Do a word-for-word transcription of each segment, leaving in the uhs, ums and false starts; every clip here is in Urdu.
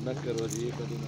نہ کرو جی یہ کدی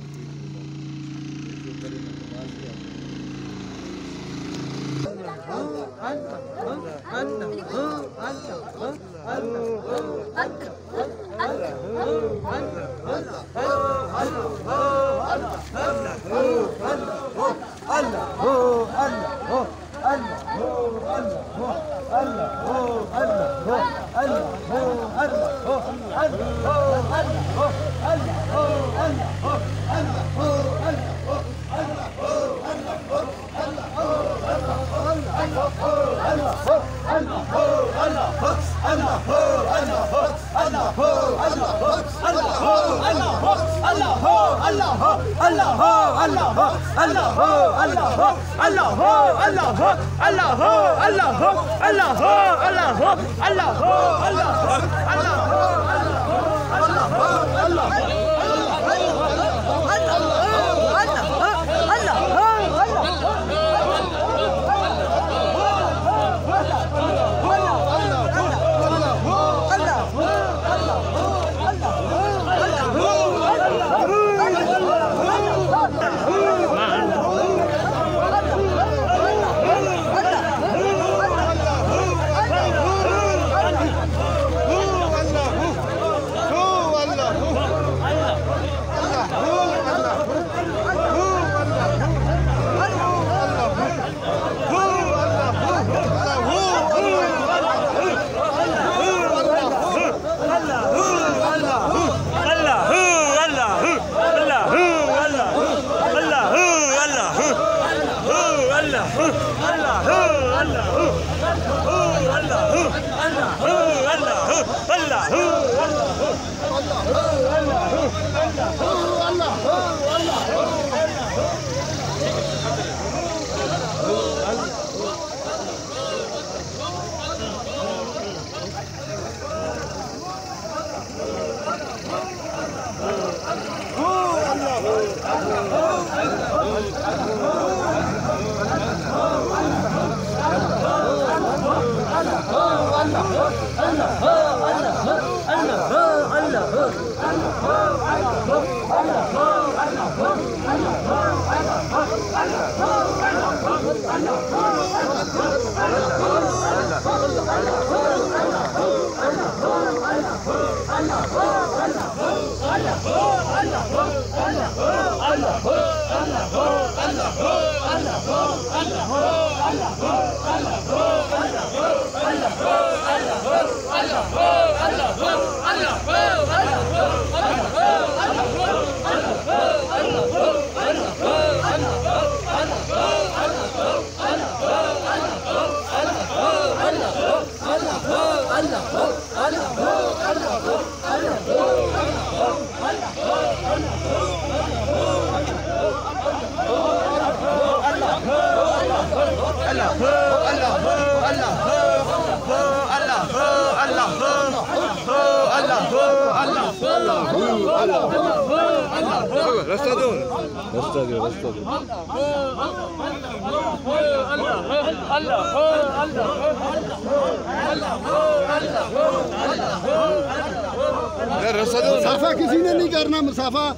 مسافہ کسی نے نہیں کرنا، مسافہ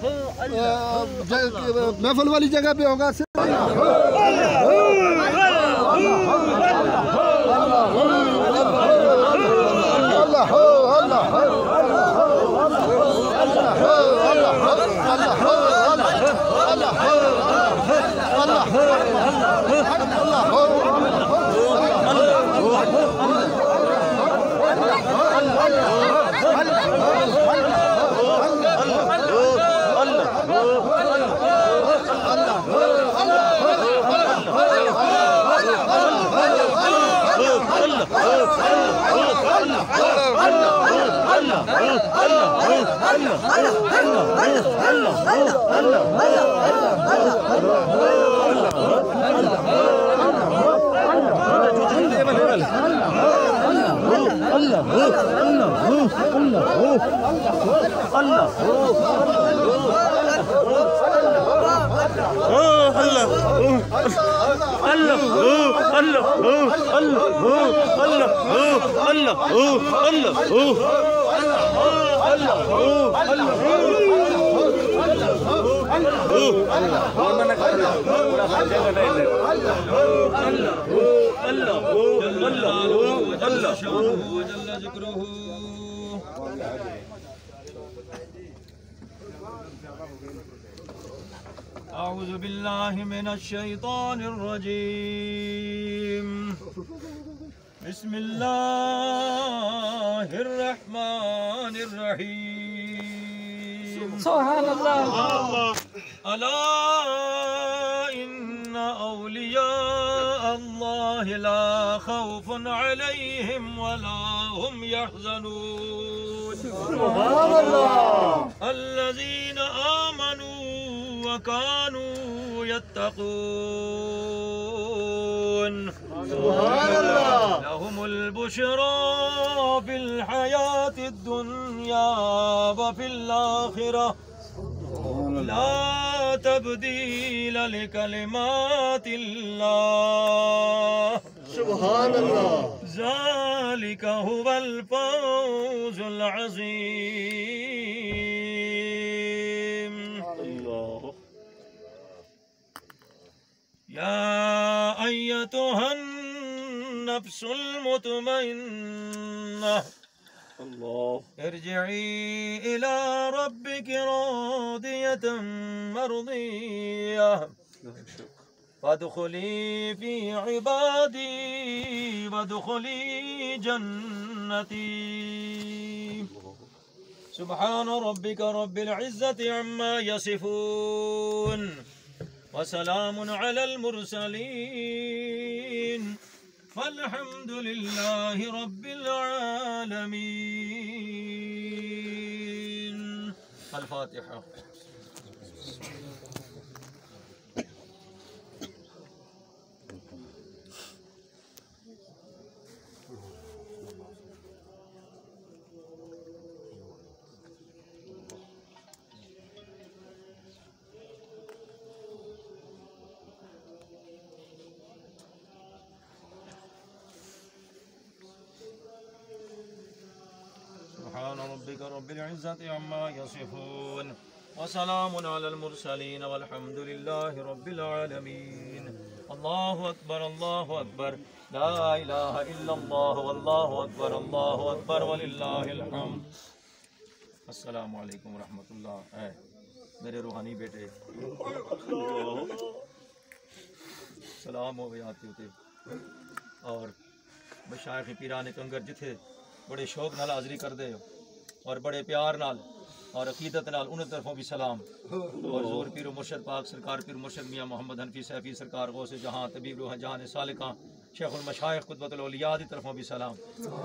محفل والی جگہ پہ ہوگا. أعوذ بالله من الشيطان الرجيم بسم الله الرحمن الرحيم سبحان الله. ألا إن أولياء الله لا خوف عليهم ولا هم يحزنون سبحان الله. الذين آمنوا وكانوا يتقون سبحان الله. لهم البشرى في الحياة الدنيا وفي الآخرة لا تبديل لكلمات الله سبحان الله. ذلك هو الفوز العظيم. يا أيتها النفس المطمئنة ارجعي إلى ربك راضية مرضية فادخلي في عبادي وادخلي جنتي. سبحان ربك رب العزة عما يصفون وسلام على المرسلين والحمد لله رب العالمين. الفاتحة. سبحان ربك رب العزة عما يصفون وسلام على المرسلين والحمد لله رب العالمين. الله أكبر الله أكبر لا إله إلا الله والله أكبر الله أكبر ولله الحمد. السلام علیکم ورحمۃ اللہ. اے میرے روحانی بیٹے سلام ہو آتے ہوتے اور مشائخ پیران کنگر جتھے بڑے شوق نال حاضری کر دے اور بڑے پیار نال اور عقیدت نال انہیں طرفوں بھی سلام. اور زور پیر و مرشد پاک سرکار پیر مرشد میاں محمد حنفی سیفی سرکار غوث جہاں طبیب روح جان سالکاں شیخ المشائخ قطبۃ الاولیاء دی طرفوں بھی سلام.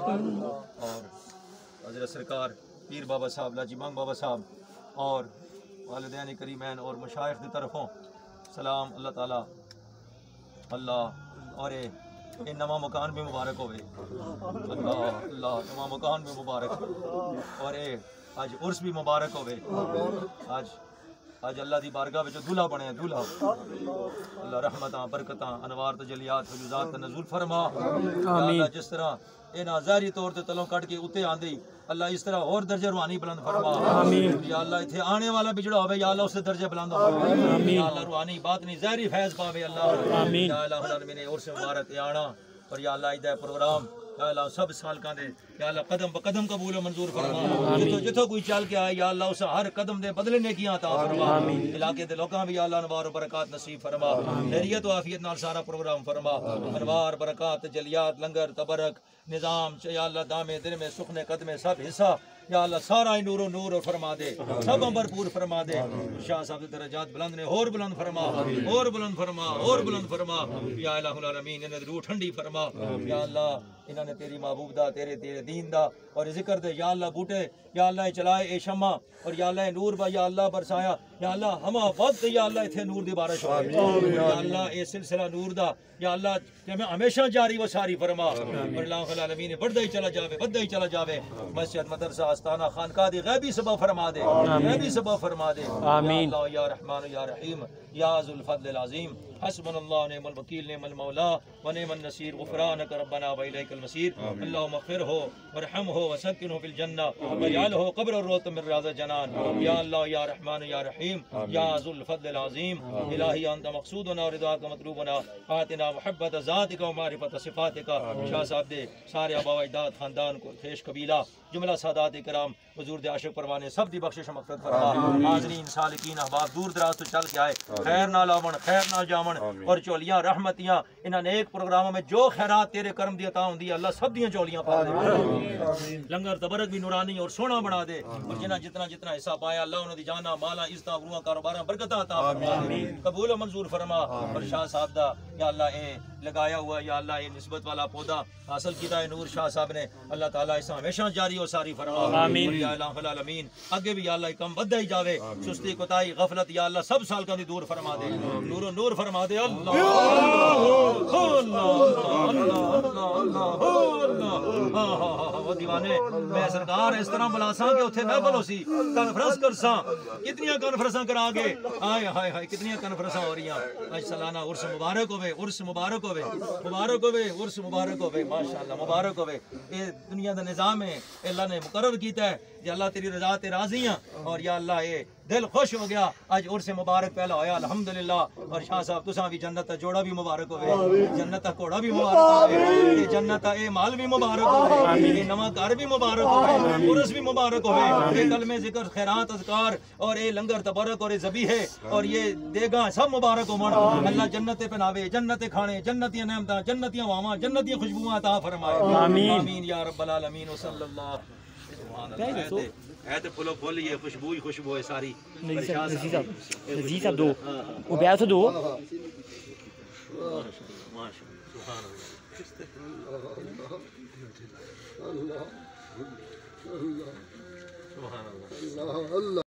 اور حضرت سرکار پیر بابا صاحب لاجی مانگ بابا صاحب اور والدین کریمین اور مشائخ دی طرفوں سلام. اللہ تعالیٰ اللہ اور اے یہ نواں مکان بھی مبارک ہوئے. اللہ اللہ نواں مکان بھی مبارک اور اے آج عرس بھی مبارک ہوئے. آج آج اللہ دی بارگاہ میں جو دلہا بنے ہیں دلہا اللہ رحمتاں برکتاں انوار تجلیات فیوزات نزول فرما. اللہ جس طرح انہاں ظاہری طور تے تلوں کٹ کے اتے آندی اللہ اس طرح اور درجہ روحانی بلند فرما. یا اللہ اتھے آنے والا بھی جڑا ہوئے یا اللہ اس سے درجہ بلند فرما. یا اللہ روحانی باطنی ظاہری فیض پاوے اللہ. یا اللہ العالمین عرس مبارک آنا اور یا اللہ ادھا پروگرام یا اللہ سب سالکاں دے یا اللہ قدم پہ قدم قبول و منظور فرما. جتھوں جتھوں کوئی چل کے آئے یا اللہ اسے ہر قدم دے بدلے نیکیاں عطا فرما. علاقے دے لوکاں بھی یا اللہ انوار و برکات نصیب فرما. خیریت و عافیت نال سارا پروگرام فرما. انوار برکات جلیات لنگر تبرک نظام یا اللہ دامے دل میں سخن قدمے سب حصہ یا اللہ سارا ہی نور و نور فرما دے سب بھرپور فرما دے. شاہ صاحب دے درجات بلند نے اور بلند فرما اور بلند فرما اور بلند فرما. یا الہ العالمین انہیں روح ٹھنڈی فرما. یا اللہ انہوں نے تیری محبوب دا تیرے تیرے دین دا اور ذکر دے یا اللہ بوٹے یا اللہ چلائے اے شمع اور یا اللہ نور با یا اللہ برسایا یا اللہ ہما وقت یا اللہ اتھے نور دی بارش ہو. یا اللہ اے سلسلہ نور دا یا اللہ ہمیشہ جاری و ساری فرما. اور اللہ العالمین بڑھتا ہی چلا جاوے بڑھتا ہی چلا جاوے. مسجد مدرسہ آستانہ خانقاہ دی غیبی سبب فرما دے غیبی سبب فرما دے. یا اللہ یا رحمان یا رحیم یا ذو الفضل العظیم حسبنا اللہ نعم الوکیل نعم المولا ونعم النصیر غفرانک ربنا والیک المصیر اللهم اغفرہ وارحمہ وسکنہ فی الجنہ واجعلہ قبر الروت من ریاض الجنان یا اللہ یا رحمان یا رحیم یا ذو الفضل العظیم الہی انت مقصودنا ورضاک مطلوبنا آتنا محبت ذاتک و معرفت صفاتک شاہ صاحب دے سارے آبا و اجداد خاندان کو خیش قبیلہ جملہ سادات کرام حضور دے عاشق پروانے سب دی بخشش مغفرت فرما حاضرین سالکین احباب دور دراز تو چل کے آئے خیر نال آون خیر نال جاون اور چولیاں رحمتیاں انہاں نے ایک پروگراموں میں جو خیرات تیرے کرم دی عطا ہوندی ہے اللہ سب دیاں چولیاں پا دے لنگر تبرک بھی نورانی اور سونا بنا دے اور جنہاں جتنا جتنا حصہ پایا اللہ انہاں دی جانا مالا عزت عبروہ کاروباراں برکتاں عطا فرما قبول و منظور فرما اور شاہ صاحب دا یا اللہ اے لگایا ہوا یا اللہ اے نسبت والا پودا حاصل کیتا ہے نور شاہ صاحب نے اللہ تعالیٰ اسا ہمیشہ جاری و ساری فرما آمین یا اللہ العالمین اگے بھی یا اللہ کم بدہ ہی جاوے سستی کوتاہی غفلت یا اللہ سب سال کا دی دور فرما دے نور و نور فرما دے اللہ اللہ اللہ وہ دیوانے میں سرکار اس طرح بلاساں کہ اتھے محفل ہو سی کانفرنس کرساں کتنیاں کانفرنساں کرا گے آئے ہائے ہائے کتنیاں کانفرنساں ہو رہی ہیں آج سالانہ عرس مبارک ہوئے عرس مبارک ہوئے مبارک ہوئے عرس مبارک ہوئے ماشاءاللہ مبارک ہوئے یہ دنیا دا نظام ہے اللہ نے مقرر کیتا ہے کہ اللہ تیری رضا تے راضی ہیں اور یا اللہ یہ دل خوش ہو گیا آج عرس مبارک پہلا ہویا الحمدللہ اور شاہ صاحب تساں بھی جنت جوڑا بھی مبارک ہوئے جنت گھوڑا بھی مبارک ہوئے جنت اے مال بھی مبارک ہوئے یہ نواں گھر بھی مبارک ہوئے عرس بھی مبارک ہوئے یہ کلمے ذکر خیرات اذکار اور یہ لنگر تبرک اور یہ ذبیحے اور یہ دیگاں سب مبارک ہو اللہ جنت پہناوے جنت کھانے جنتیاں نعمتاں جنتیاں واواں جنتیاں خوشبوئاں عطا فرمائے آمین یا رب العالمین وصلی اللہ ہے تو پھولو پھول یہ خوشبو ہی خوشبو ہے ساری نزی صاحب دو عبید سے دو سبحان اللہ